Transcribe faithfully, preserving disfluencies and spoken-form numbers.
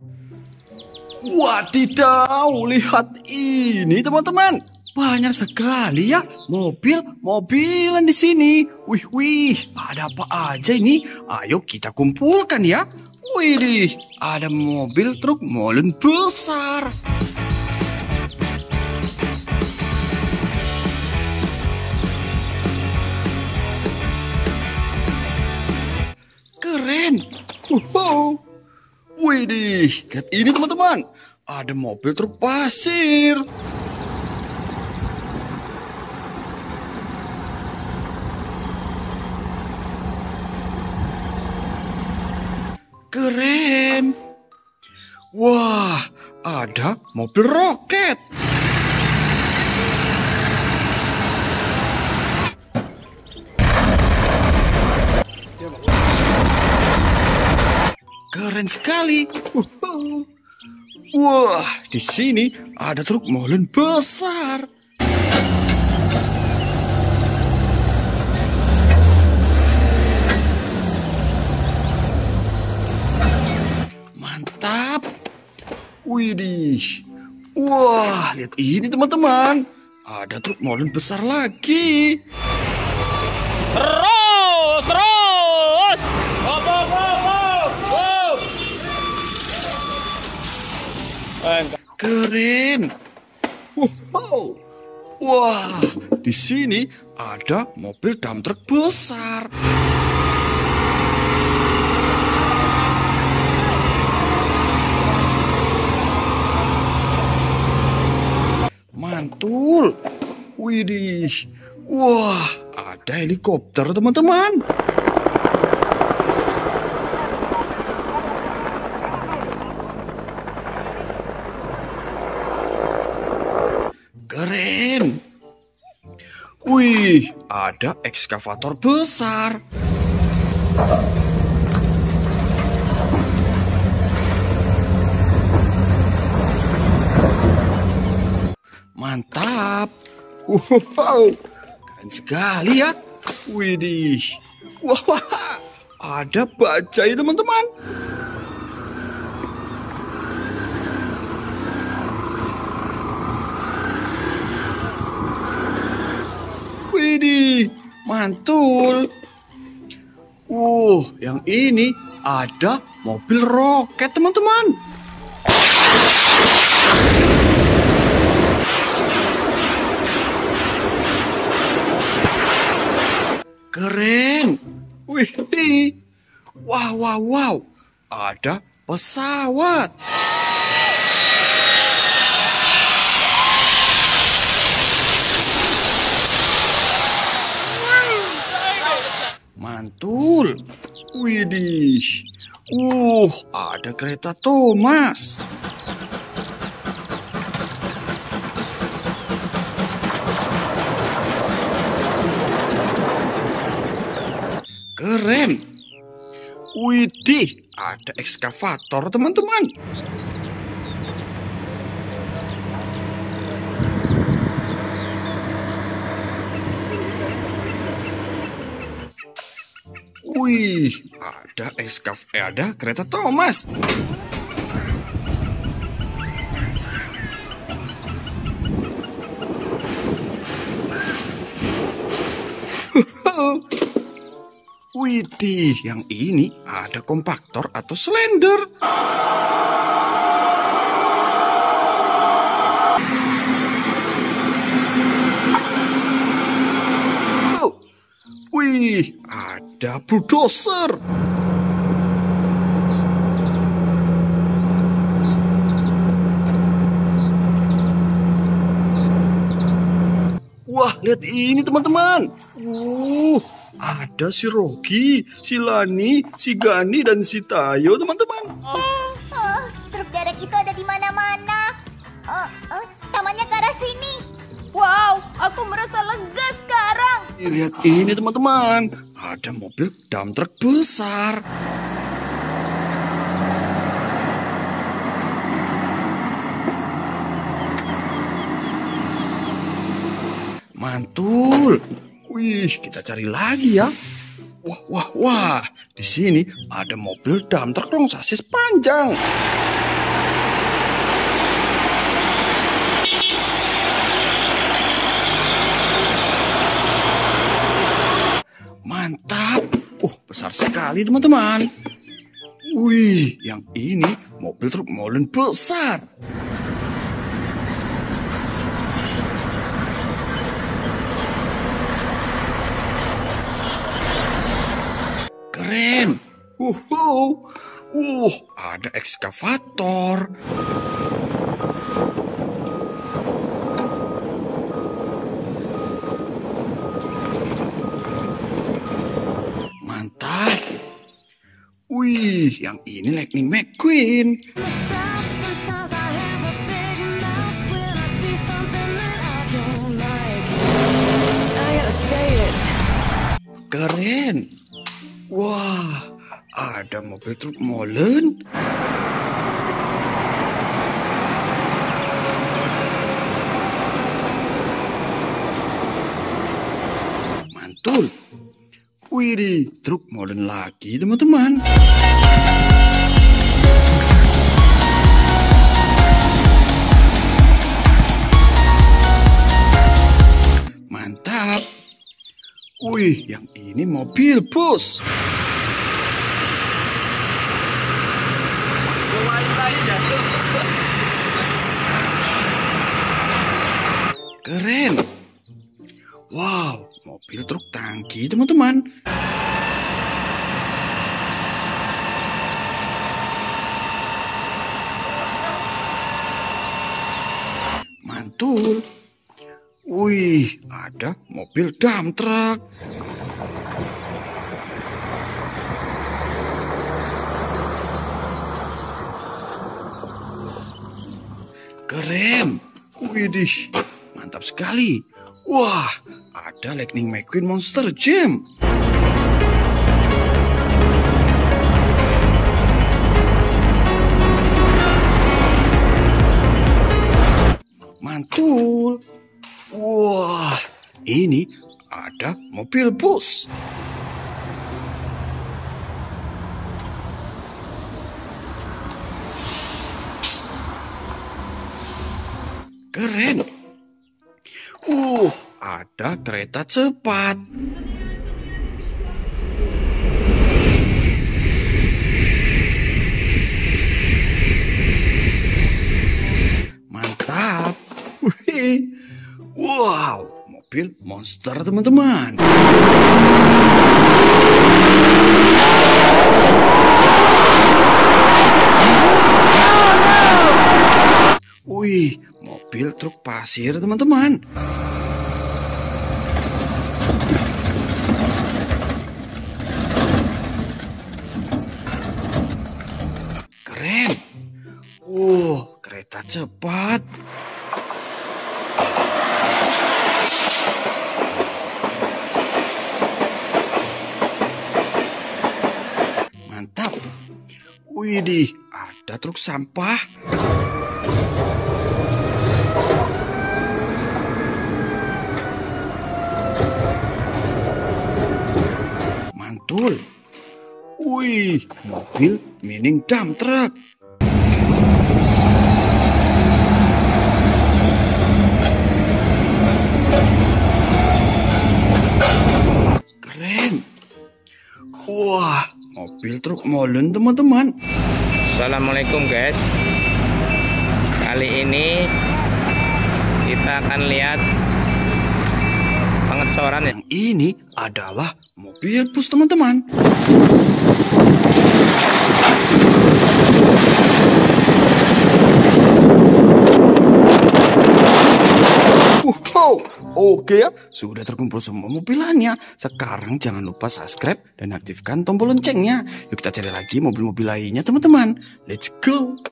Wadidaw, lihat ini teman-teman. Banyak sekali ya mobil-mobilan di sini. Wih, wih, ada apa aja ini? Ayo kita kumpulkan ya. Wih, ada mobil truk molen besar. Keren. Wow. Widih, lihat ini teman-teman. Ada mobil truk pasir. Keren. Wah, ada mobil roket. Keren sekali. Wah, di sini ada truk molen besar. Mantap. Widih. Wah, lihat ini teman-teman. Ada truk molen besar lagi. Terus, terus. Go, go, go, go. Keren. Wow. Wah, di sini ada mobil dump truck besar. Mantul. Widih. Wah, ada helikopter teman-teman. Keren. Wih, ada ekskavator besar. Mantap. Wow, keren sekali ya. Widih. Wah, ada bajai teman-teman. Widih, mantul. Uh, yang ini ada mobil roket teman-teman. Keren. Wih, wow, wow, wow. Ada pesawat. Mantul. Widih. Uh, ada kereta Thomas. Keren. Widih, ada ekskavator teman-teman. Wih, ada ekskav, eh, ada kereta Thomas. Widih, yang ini ada kompaktor atau slender. Wih, ada bulldozer. Wah, lihat ini teman-teman. Uh, ada si Rogi, si Lani, si Gani, dan si Tayo teman-teman. Oh, oh, truk derek itu ada di mana-mana. Oh, oh, tamannya ke arah sini. Wow, aku merasa lega sekarang. Lihat ini teman-teman, ada mobil dump truck besar. Mantul. Wih, kita cari lagi ya. Wah, wah, wah. Di sini ada mobil dump truck long sasis panjang. Mantap. Uh, besar sekali teman-teman. Wih, yang ini mobil truk molen besar. Keren. Wow. Uh, ada ekskavator. Mantap. Wih, yang ini Lightning McQueen. Keren. Wah, ada mobil truk molen. Mantul. Widih, truk molen lagi teman-teman. Mantap. Wih, yang ini mobil bus. Keren. Wow, mobil truk tangki teman-teman. Mantul. Wih, ada mobil dump truck. Keren. Widih, mantap sekali. Wah, ada Lightning McQueen Monster Jam. Mantul. Wah, ini ada mobil bus. Keren. Uh, ada kereta cepat. Mantap. Wih. Wow, mobil monster teman-teman. Wih, mobil truk pasir teman-teman. Keren. Wow, kereta cepat. Mantap. Widih, ada truk sampah. Mantul. Wih, mobil mining dump truck. Keren. Wah, mobil truk molen teman-teman. Assalamualaikum guys. Kali ini kita akan lihat pengecoran ya. Yang ini adalah mobil bus teman-teman. Wow, oke ya, sudah terkumpul semua mobilannya. Sekarang jangan lupa subscribe dan aktifkan tombol loncengnya. Yuk kita cari lagi mobil-mobil lainnya teman-teman. Let's go.